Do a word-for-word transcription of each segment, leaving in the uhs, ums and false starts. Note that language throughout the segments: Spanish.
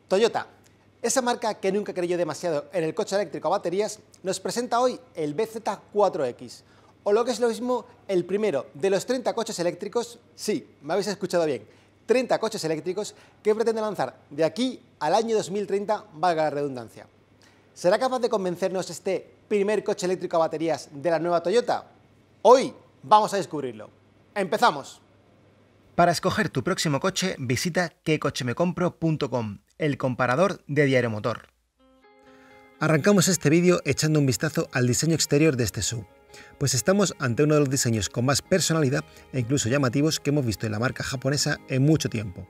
Toyota, esa marca que nunca creyó demasiado en el coche eléctrico a baterías, nos presenta hoy el B Z cuatro X, o lo que es lo mismo, el primero de los treinta coches eléctricos, sí, me habéis escuchado bien, treinta coches eléctricos que pretende lanzar de aquí al año dos mil treinta, valga la redundancia. ¿Será capaz de convencernos este primer coche eléctrico a baterías de la nueva Toyota? Hoy vamos a descubrirlo. ¡Empezamos! Para escoger tu próximo coche, visita que coche me compro punto com, el comparador de Diario Motor. Arrancamos este vídeo echando un vistazo al diseño exterior de este S U V, pues estamos ante uno de los diseños con más personalidad e incluso llamativos que hemos visto en la marca japonesa en mucho tiempo.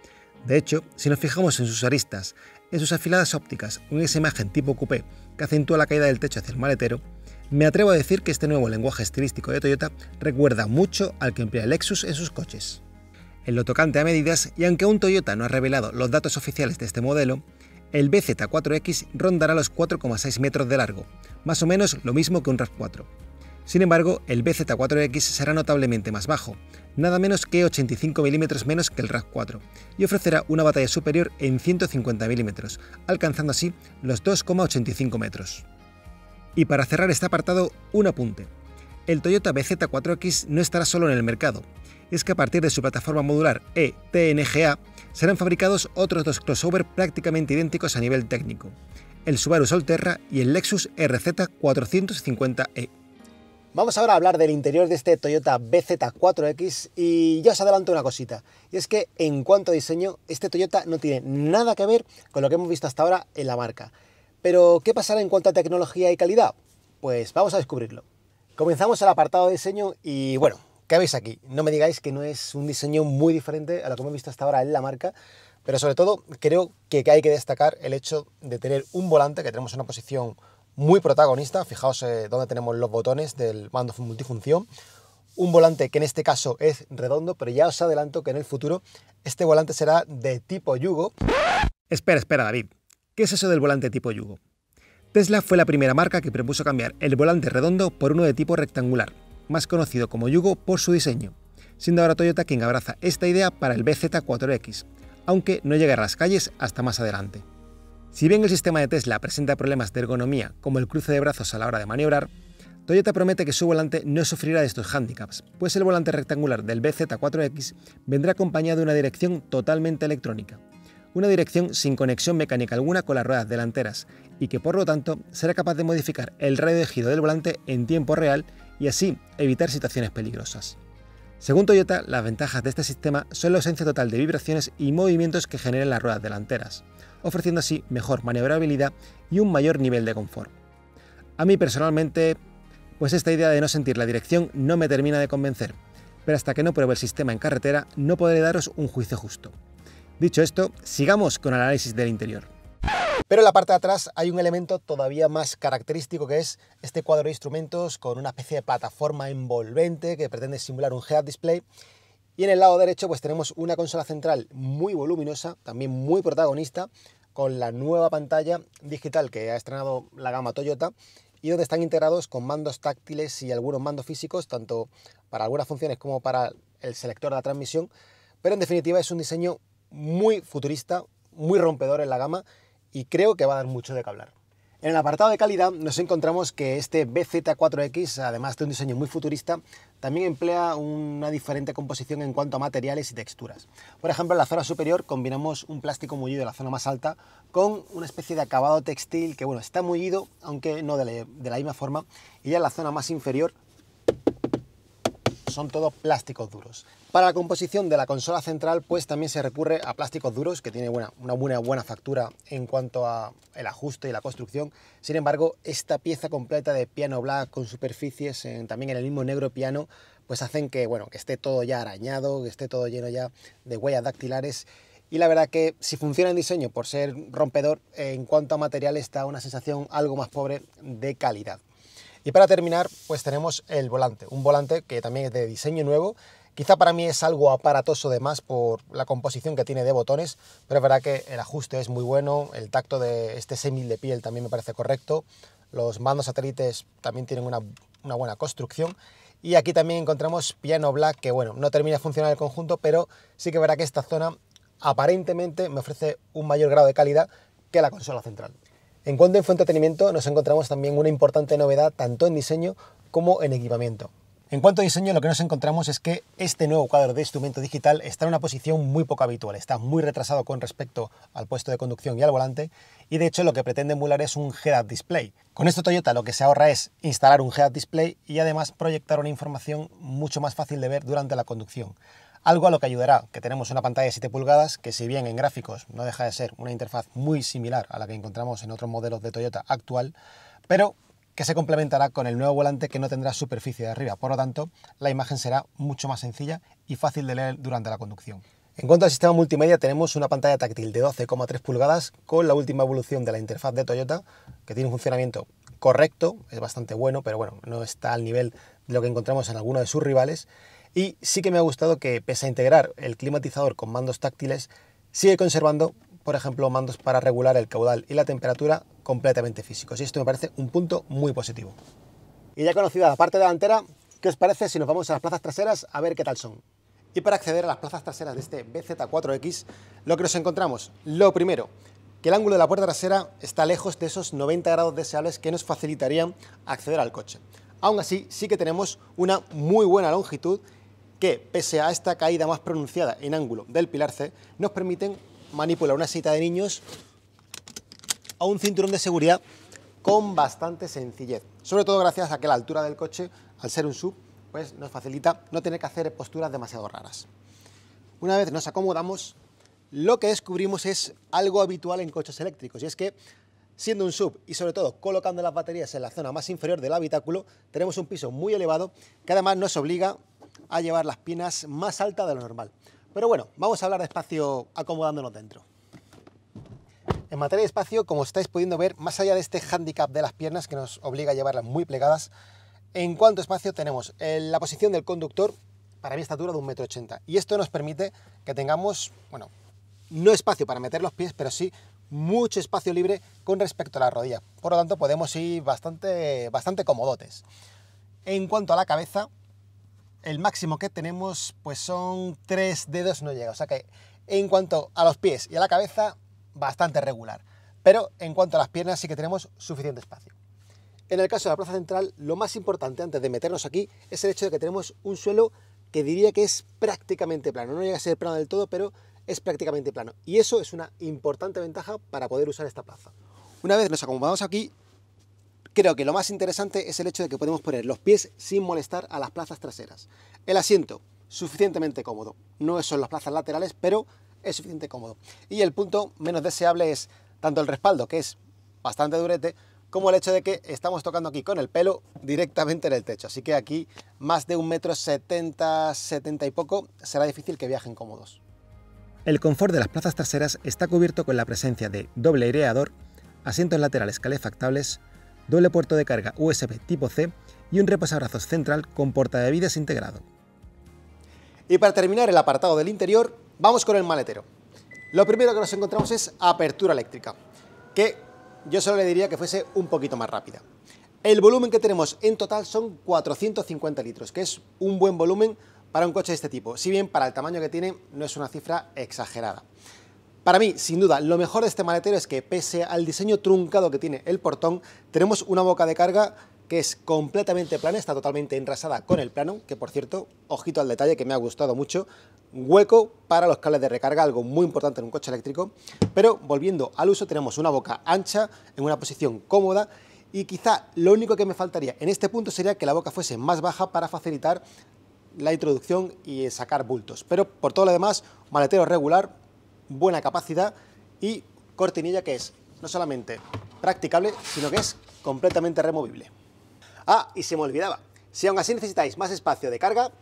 De hecho, si nos fijamos en sus aristas, en sus afiladas ópticas o en esa imagen tipo coupé que acentúa la caída del techo hacia el maletero, me atrevo a decir que este nuevo lenguaje estilístico de Toyota recuerda mucho al que emplea Lexus en sus coches. En lo tocante a medidas, y aunque aún Toyota no ha revelado los datos oficiales de este modelo, el B Z cuatro X rondará los cuatro coma seis metros de largo, más o menos lo mismo que un RAV cuatro. Sin embargo, el B Z cuatro X será notablemente más bajo, nada menos que ochenta y cinco milímetros menos que el RAV cuatro, y ofrecerá una batalla superior en ciento cincuenta milímetros, alcanzando así los dos coma ochenta y cinco metros. Y para cerrar este apartado, un apunte. El Toyota B Z cuatro X no estará solo en el mercado, es que a partir de su plataforma modular E T N G A serán fabricados otros dos crossover prácticamente idénticos a nivel técnico, el Subaru Solterra y el Lexus R Z cuatrocientos cincuenta E. Vamos ahora a hablar del interior de este Toyota B Z cuatro X y ya os adelanto una cosita, y es que en cuanto a diseño, este Toyota no tiene nada que ver con lo que hemos visto hasta ahora en la marca. Pero, ¿qué pasará en cuanto a tecnología y calidad? Pues vamos a descubrirlo. Comenzamos el apartado de diseño y bueno, ¿qué veis aquí? No me digáis que no es un diseño muy diferente a lo que hemos visto hasta ahora en la marca, pero sobre todo creo que hay que destacar el hecho de tener un volante que tenemos en una posición muy protagonista. Fijaos eh, dónde tenemos los botones del mando multifunción. Un volante que en este caso es redondo, pero ya os adelanto que en el futuro este volante será de tipo yugo. Espera, espera David, ¿qué es eso del volante tipo yugo? Tesla fue la primera marca que propuso cambiar el volante redondo por uno de tipo rectangular, más conocido como yugo por su diseño, siendo ahora Toyota quien abraza esta idea para el B Z cuatro X, aunque no llegará a las calles hasta más adelante. Si bien el sistema de Tesla presenta problemas de ergonomía como el cruce de brazos a la hora de maniobrar, Toyota promete que su volante no sufrirá de estos hándicaps, pues el volante rectangular del B Z cuatro X vendrá acompañado de una dirección totalmente electrónica, una dirección sin conexión mecánica alguna con las ruedas delanteras y que por lo tanto será capaz de modificar el radio de giro del volante en tiempo real y así evitar situaciones peligrosas. Según Toyota, las ventajas de este sistema son la ausencia total de vibraciones y movimientos que generen las ruedas delanteras, ofreciendo así mejor maniobrabilidad y un mayor nivel de confort. A mí personalmente, pues esta idea de no sentir la dirección no me termina de convencer, pero hasta que no pruebe el sistema en carretera no podré daros un juicio justo. Dicho esto, sigamos con el análisis del interior. Pero en la parte de atrás hay un elemento todavía más característico, que es este cuadro de instrumentos con una especie de plataforma envolvente que pretende simular un head display. Y en el lado derecho pues tenemos una consola central muy voluminosa, también muy protagonista, con la nueva pantalla digital que ha estrenado la gama Toyota y donde están integrados con mandos táctiles y algunos mandos físicos, tanto para algunas funciones como para el selector de la transmisión. Pero en definitiva es un diseño muy futurista, muy rompedor en la gama y creo que va a dar mucho de qué hablar. En el apartado de calidad nos encontramos que este B Z cuatro X, además de un diseño muy futurista, también emplea una diferente composición en cuanto a materiales y texturas. Por ejemplo, en la zona superior combinamos un plástico mullido en la zona más alta con una especie de acabado textil que bueno, está mullido, aunque no de la, de la misma forma, y ya en la zona más inferior son todo plásticos duros. Para la composición de la consola central pues también se recurre a plásticos duros, que tiene buena, una buena, buena factura en cuanto a el ajuste y la construcción. Sin embargo, esta pieza completa de piano black con superficies en, también en el mismo negro piano pues hacen que, bueno, que esté todo ya arañado, que esté todo lleno ya de huellas dactilares. Y la verdad que si funciona el diseño por ser rompedor, en cuanto a materiales da una sensación algo más pobre de calidad. Y para terminar, pues tenemos el volante, un volante que también es de diseño nuevo. Quizá para mí es algo aparatoso de más por la composición que tiene de botones, pero es verdad que el ajuste es muy bueno, el tacto de este sémil de piel también me parece correcto, los mandos satélites también tienen una, una buena construcción y aquí también encontramos piano black que bueno, no termina de funcionar el conjunto, pero sí que verá que esta zona aparentemente me ofrece un mayor grado de calidad que la consola central. En cuanto a infoentretenimiento, nos encontramos también una importante novedad tanto en diseño como en equipamiento. En cuanto a diseño, lo que nos encontramos es que este nuevo cuadro de instrumento digital está en una posición muy poco habitual, está muy retrasado con respecto al puesto de conducción y al volante, y de hecho lo que pretende emular es un head-up display. Con esto Toyota lo que se ahorra es instalar un head-up display y además proyectar una información mucho más fácil de ver durante la conducción. Algo a lo que ayudará que tenemos una pantalla de siete pulgadas que, si bien en gráficos no deja de ser una interfaz muy similar a la que encontramos en otros modelos de Toyota actual, pero que se complementará con el nuevo volante que no tendrá superficie de arriba. Por lo tanto, la imagen será mucho más sencilla y fácil de leer durante la conducción. En cuanto al sistema multimedia, tenemos una pantalla táctil de doce coma tres pulgadas con la última evolución de la interfaz de Toyota, que tiene un funcionamiento correcto, es bastante bueno, pero bueno, no está al nivel de lo que encontramos en alguno de sus rivales. Y sí que me ha gustado que, pese a integrar el climatizador con mandos táctiles, sigue conservando, por ejemplo, mandos para regular el caudal y la temperatura completamente físicos. Y esto me parece un punto muy positivo. Y ya conocida la parte delantera, ¿qué os parece si nos vamos a las plazas traseras a ver qué tal son? Y para acceder a las plazas traseras de este B Z cuatro X, lo que nos encontramos, lo primero, que el ángulo de la puerta trasera está lejos de esos noventa grados deseables que nos facilitarían acceder al coche. Aún así, sí que tenemos una muy buena longitud que, pese a esta caída más pronunciada en ángulo del pilar C, nos permiten manipular una silla de niños o un cinturón de seguridad con bastante sencillez. Sobre todo gracias a que la altura del coche, al ser un sub, pues nos facilita no tener que hacer posturas demasiado raras. Una vez nos acomodamos, lo que descubrimos es algo habitual en coches eléctricos, y es que, siendo un sub y sobre todo colocando las baterías en la zona más inferior del habitáculo, tenemos un piso muy elevado que además nos obliga a llevar las piernas más altas de lo normal. Pero bueno, vamos a hablar de espacio acomodándonos dentro. En materia de espacio, como estáis pudiendo ver, más allá de este hándicap de las piernas que nos obliga a llevarlas muy plegadas, en cuanto a espacio tenemos la posición del conductor para mi estatura de un metro ochenta. Y esto nos permite que tengamos, bueno, no espacio para meter los pies, pero sí mucho espacio libre con respecto a la rodilla. Por lo tanto, podemos ir bastante, bastante comodotes. En cuanto a la cabeza, el máximo que tenemos pues son tres dedos, no llega. O sea que en cuanto a los pies y a la cabeza, bastante regular. Pero en cuanto a las piernas sí que tenemos suficiente espacio. En el caso de la plaza central, lo más importante antes de meternos aquí es el hecho de que tenemos un suelo que diría que es prácticamente plano. No llega a ser plano del todo, pero es prácticamente plano. Y eso es una importante ventaja para poder usar esta plaza. Una vez nos acomodamos aquí, creo que lo más interesante es el hecho de que podemos poner los pies sin molestar a las plazas traseras. El asiento, suficientemente cómodo. No son las plazas laterales, pero es suficientemente cómodo. Y el punto menos deseable es tanto el respaldo, que es bastante durete, como el hecho de que estamos tocando aquí con el pelo directamente en el techo. Así que aquí más de un metro setenta, setenta y poco será difícil que viajen cómodos. El confort de las plazas traseras está cubierto con la presencia de doble aireador, asientos laterales calefactables, doble puerto de carga U S B tipo C y un reposabrazos central con portabebidas integrado. Y para terminar el apartado del interior, vamos con el maletero. Lo primero que nos encontramos es apertura eléctrica, que yo solo le diría que fuese un poquito más rápida. El volumen que tenemos en total son cuatrocientos cincuenta litros, que es un buen volumen para un coche de este tipo, si bien para el tamaño que tiene no es una cifra exagerada. Para mí, sin duda, lo mejor de este maletero es que, pese al diseño truncado que tiene el portón, tenemos una boca de carga que es completamente plana, está totalmente enrasada con el plano, que por cierto, ojito al detalle que me ha gustado mucho, hueco para los cables de recarga, algo muy importante en un coche eléctrico. Pero volviendo al uso, tenemos una boca ancha, en una posición cómoda, y quizá lo único que me faltaría en este punto sería que la boca fuese más baja para facilitar la introducción y sacar bultos. Pero por todo lo demás, maletero regular, buena capacidad y cortinilla que es no solamente practicable, sino que es completamente removible. Ah, y se me olvidaba, si aún así necesitáis más espacio de carga,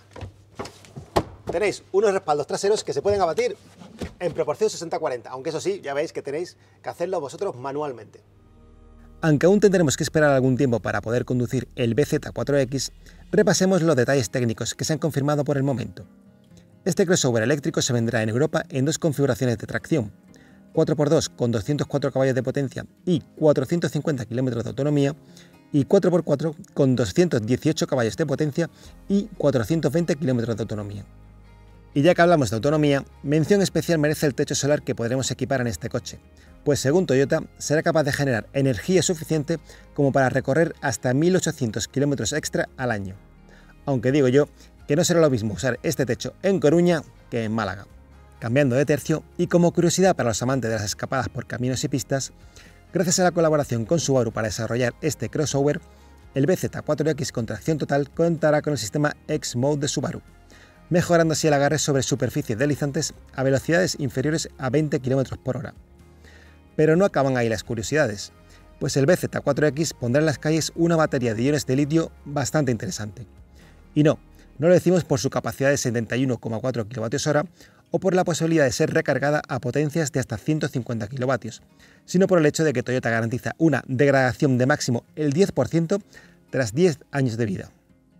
tenéis unos respaldos traseros que se pueden abatir en proporción sesenta cuarenta, aunque eso sí, ya veis que tenéis que hacerlo vosotros manualmente. Aunque aún tendremos que esperar algún tiempo para poder conducir el B Z cuatro X, repasemos los detalles técnicos que se han confirmado por el momento. Este crossover eléctrico se vendrá en Europa en dos configuraciones de tracción, cuatro por dos con doscientos cuatro caballos de potencia y cuatrocientos cincuenta kilómetros de autonomía, y cuatro por cuatro con doscientos dieciocho caballos de potencia y cuatrocientos veinte kilómetros de autonomía. Y ya que hablamos de autonomía, mención especial merece el techo solar que podremos equipar en este coche, pues según Toyota será capaz de generar energía suficiente como para recorrer hasta mil ochocientos kilómetros extra al año. Aunque digo yo que no será lo mismo usar este techo en Coruña que en Málaga. Cambiando de tercio, y como curiosidad para los amantes de las escapadas por caminos y pistas, gracias a la colaboración con Subaru para desarrollar este crossover, el B Z cuatro X con tracción total contará con el sistema X-Mode de Subaru, mejorando así el agarre sobre superficies deslizantes a velocidades inferiores a veinte kilómetros por hora. Pero no acaban ahí las curiosidades, pues el B Z cuatro X pondrá en las calles una batería de iones de litio bastante interesante. Y no, no lo decimos por su capacidad de setenta y uno coma cuatro kilovatios hora o por la posibilidad de ser recargada a potencias de hasta ciento cincuenta kilovatios, sino por el hecho de que Toyota garantiza una degradación de máximo el diez por ciento tras diez años de vida.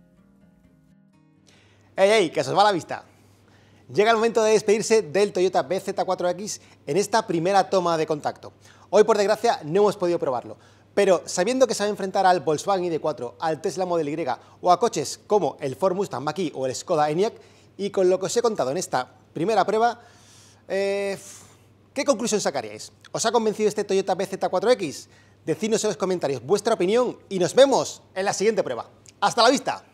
¡Ey, ey! ¡Que se os va la vista! Llega el momento de despedirse del Toyota B Z cuatro X en esta primera toma de contacto. Hoy, por desgracia, no hemos podido probarlo, pero sabiendo que se va a enfrentar al Volkswagen I D cuatro, al Tesla Model Y o a coches como el Ford Mustang Mach-E o el Skoda Enyaq, y con lo que os he contado en esta primera prueba, eh, ¿qué conclusión sacaríais? ¿Os ha convencido este Toyota B Z cuatro X? Decidnos en los comentarios vuestra opinión y nos vemos en la siguiente prueba. ¡Hasta la vista!